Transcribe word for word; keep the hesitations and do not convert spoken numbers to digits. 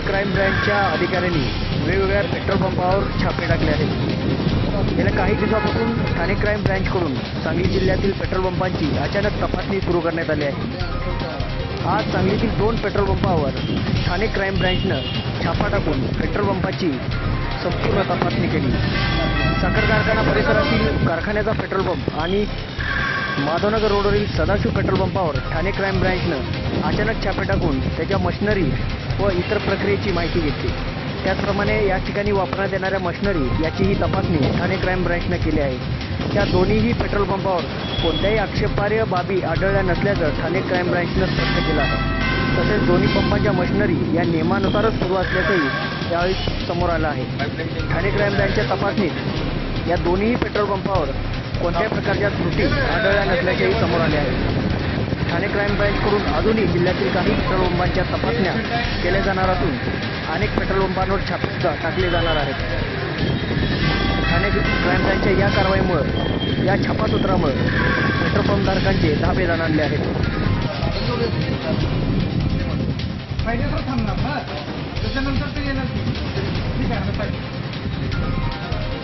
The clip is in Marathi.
क्राईम ब्रँचच्या अधिकाऱ्यांनी वेगवेगळ्या पेट्रोल पंपावर छापे टाकले आहेत। गेल्या काही दिवसापासून ठाणे क्राईम ब्रँचकडून सांगली जिल्ह्यातील पेट्रोल पंपांची अचानक तपासणी सुरू करण्यात आली आहे। आज सांगलीतील दोन पेट्रोल पंपावर ठाणे क्राईम ब्रँचनं छापा टाकून पेट्रोल पंपाची संपूर्ण तपासणी केली। साखर कारखाना परिसरातील कारखान्याचा पेट्रोल पंप आणि माधवनगर रोडवरील सदाशिव पेट्रोल पंपावर ठाणे क्राईम ब्रँचनं अचानक छापे टाकून त्याच्या मशिनरी व इतर प्रक्रियेची माहिती घेतली। त्याचप्रमाणे या ठिकाणी वापरण्यात येणाऱ्या मशिनरी याचीही तपासणी ठाणे क्राईम ब्रँचनं केली आहे। त्या दोन्हीही पेट्रोल पंपावर कोणत्याही आक्षेपार्ह बाबी आढळल्या नसल्याचं ठाणे क्राईम ब्रँचनं स्पष्ट केलं आहे। तसेच दोन्ही पंपांच्या मशिनरी या नियमानुसारच सुरू असल्याचंही यावेळी समोर आलं आहे। ठाणे क्राईम ब्रँचच्या तपासणीत या दोन्ही पेट्रोल पंपावर कोणत्याही प्रकारच्या त्रुटी आढळल्या नसल्याचेही समोर आले आहे। ठाणे क्राईम ब्रँचकडून अजूनही जिल्ह्यातील काही पेट्रोल पंपांच्या तपासण्या केल्या जाणार असून अनेक पेट्रोल पंपांवर छापे टाकले जाणार आहेत। ठाणे क्राईम ब्रँचच्या या कारवाईमुळे या छापासूत्रामुळे पेट्रोल पंपधारकांचे धाबे जाणले आहेत। त्याच्यानंतर ते येणार